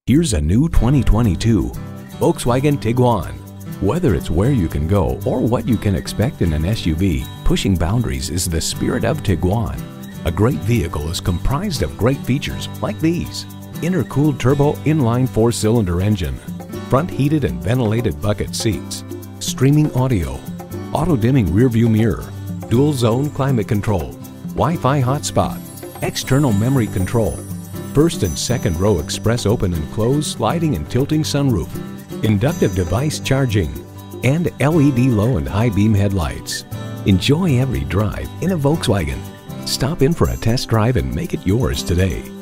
Here's a new 2022 Volkswagen Tiguan. Whether it's where you can go or what you can expect in an SUV, pushing boundaries is the spirit of Tiguan. A great vehicle is comprised of great features like these: intercooled turbo inline 4-cylinder engine, front heated and ventilated bucket seats, streaming audio, auto-dimming rearview mirror, dual zone climate control, Wi-Fi hotspot, external memory control, first and second row express open and close sliding and tilting sunroof, inductive device charging, and LED low and high beam headlights. Enjoy every drive in a Volkswagen. Stop in for a test drive and make it yours today.